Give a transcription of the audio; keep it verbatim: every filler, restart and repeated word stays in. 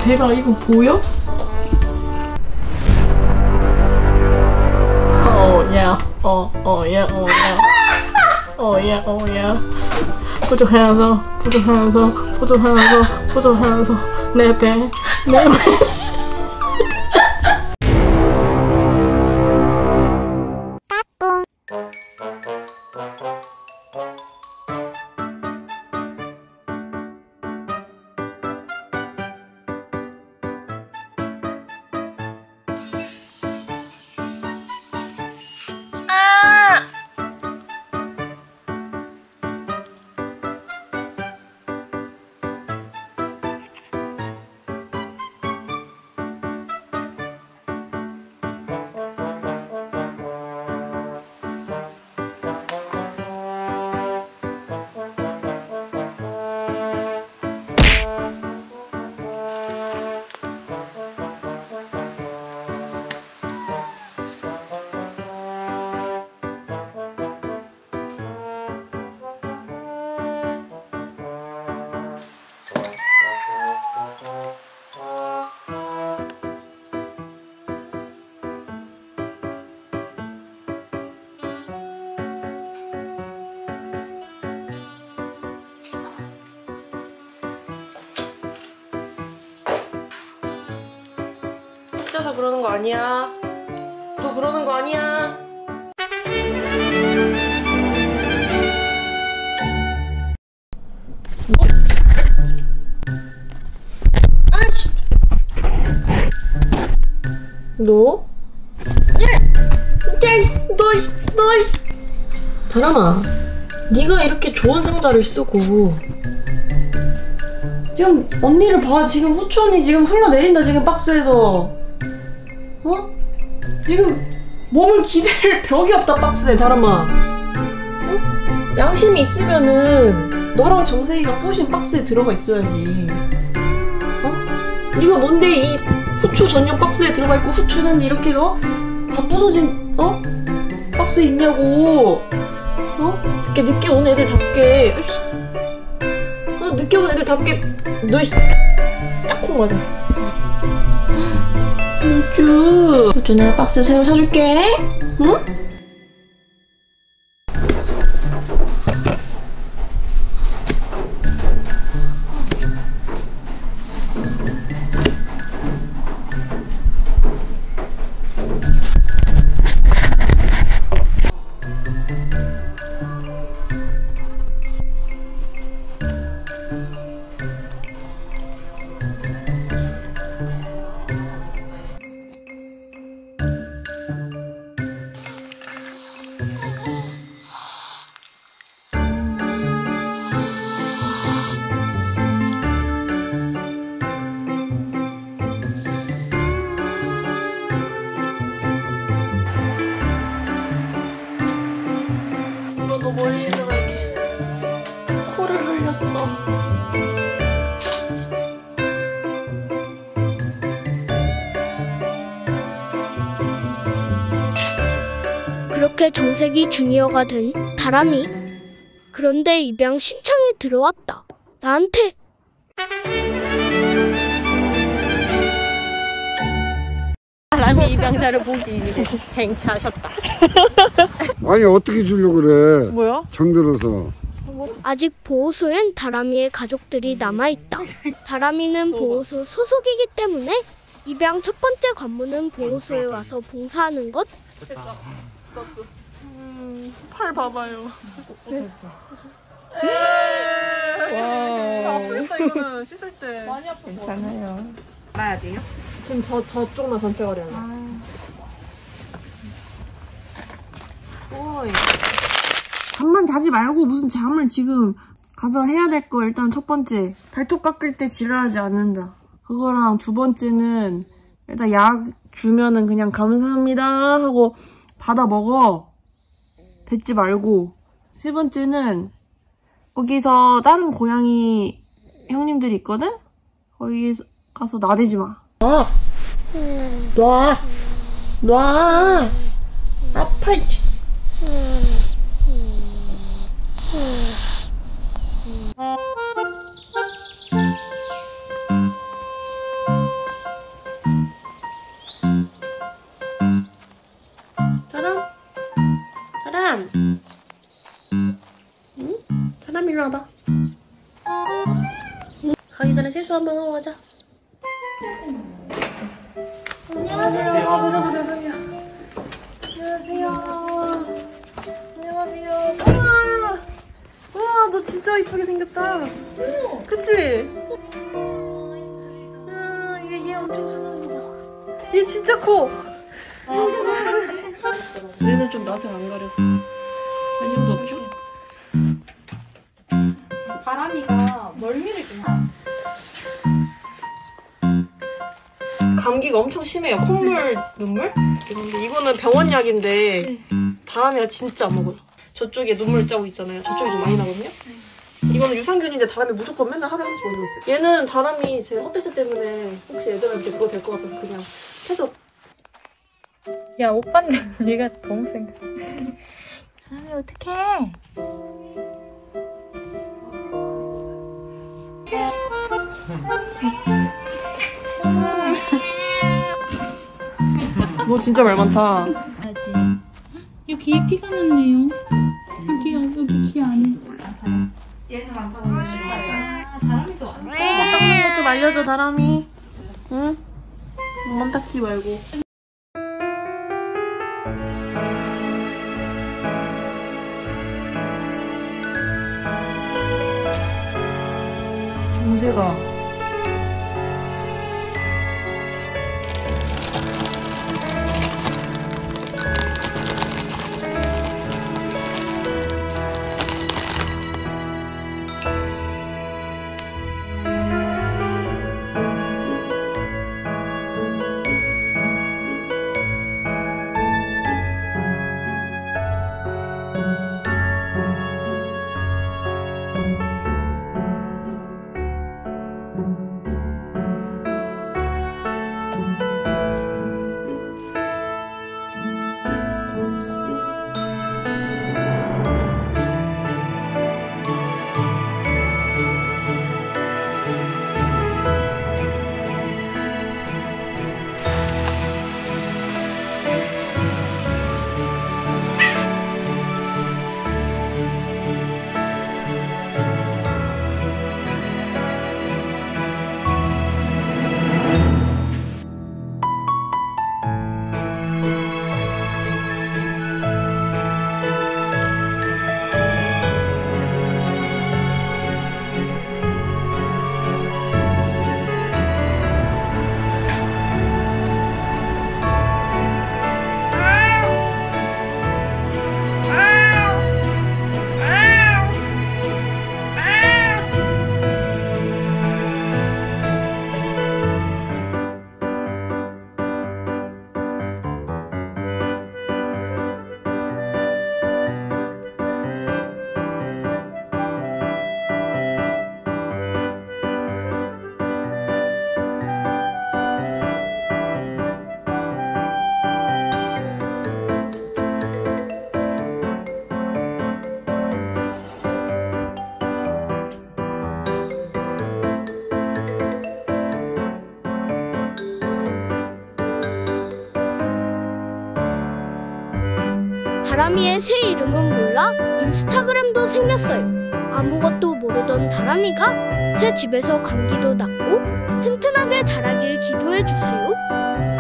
대박, 이거 보여? 어, 야, 어, 어, 야, 어, 야. 어, 야, 어, 야. Put your hands up, put your hands up, put your hands up, put your hands up. 내 배, 내 배. 혼자서 그러는 거 아니야. 너 그러는 거 아니야. 뭐? 아이씨. 너? 야! 야! 너! 너! 바람아, 네가 이렇게 좋은 상자를 쓰고 지금 언니를 봐. 지금 후추 언니 지금 흘러내린다. 지금 박스에서. 어? 지금 몸을 기댈 벽이 없다. 박스에. 바람아, 어? 양심이 있으면은 너랑 정세희가 부신 박스에 들어가 있어야지. 어? 네가 뭔데 이 후추 전용 박스에 들어가 있고 후추는 이렇게 어? 다 부서진 어? 박스에 있냐고. 어? 이렇게 늦게 온 애들답게 어? 늦게 온 애들답게 너 딱콩 맞아. 후추 후추 내가 박스 새로 사줄게. 응? 너 머리에다가 이렇게 코를 흘렸어. 그렇게 정색이 주니어가 된 다람이. 그런데 입양 신청이 들어왔다. 나한테. 다람이 입양자를 보기 위해 행차하셨다. 아니 어떻게 주려고 그래. 뭐야? 정들어서. 아직 보호소엔 다람이의 가족들이 남아있다. 다람이는 보호소 소속이기 때문에 입양 첫 번째 관문은 보호소에 와서 봉사하는 것. 됐다. 됐어. 음, 팔 봐봐요. 와. 아프겠다 이거는 씻을 때. 많이 아프고. 괜찮아요. 알아야 돼요? 지금 저, 저쪽만 전체 거리는. 아. 오이. 잠만 자지 말고 무슨 잠을 지금 가서 해야 될 거. 일단 첫 번째, 발톱 깎을 때 지랄하지 않는다. 그거랑 두 번째는 일단 약 주면은 그냥 감사합니다 하고 받아 먹어. 뱉지 말고. 세 번째는 거기서 다른 고양이 형님들이 있거든? 거기 가서 나대지 마. 놔! 놔! 놔! 아파. 가기 전에 세수 한번 하고 가자. 안녕하세요. 아, 보자 보자 선이야. 안녕하세요. 안녕하세요. 우와, 우와, 너 진짜 이쁘게 생겼다. 그치? 아, 얘, 얘 엄청 순한 거 봐. 얘 진짜 커. 얘는 좀 낯을 안 가려서. 관심도 없죠? 바람이가 멀미를 좀 하. 감기가 엄청 심해요. 콧물, 눈물? 근데 이거는 병원 약인데 다람이가 진짜 안 먹어요. 저쪽에 눈물 자국 있잖아요. 저쪽이 좀 많이 나거든요. 이거는 유산균인데 다람이 무조건 맨날 하루에 한 번씩 먹는 거 있어요. 얘는 다람이 제 헛배스 때문에 혹시 애들한테 그거 될 것 같아서 그냥 해서. 야, 오빠는 네가 동생. 다람이 어떡해? 너 진짜 말 많다. 하지. 이 귀에 피가 났네요. 여기 여기 귀 안에. 얘는 안 타고 있는 거야. 바람이도 안 타. 닦는 것 좀 알려줘, 다람이. 응? 몸만 닦지 말고. 정세가. 다람이의 새 이름은 몰라 인스타그램도 생겼어요. 아무것도 모르던 다람이가 새 집에서 감기도 낫고 튼튼하게 자라길 기도해주세요.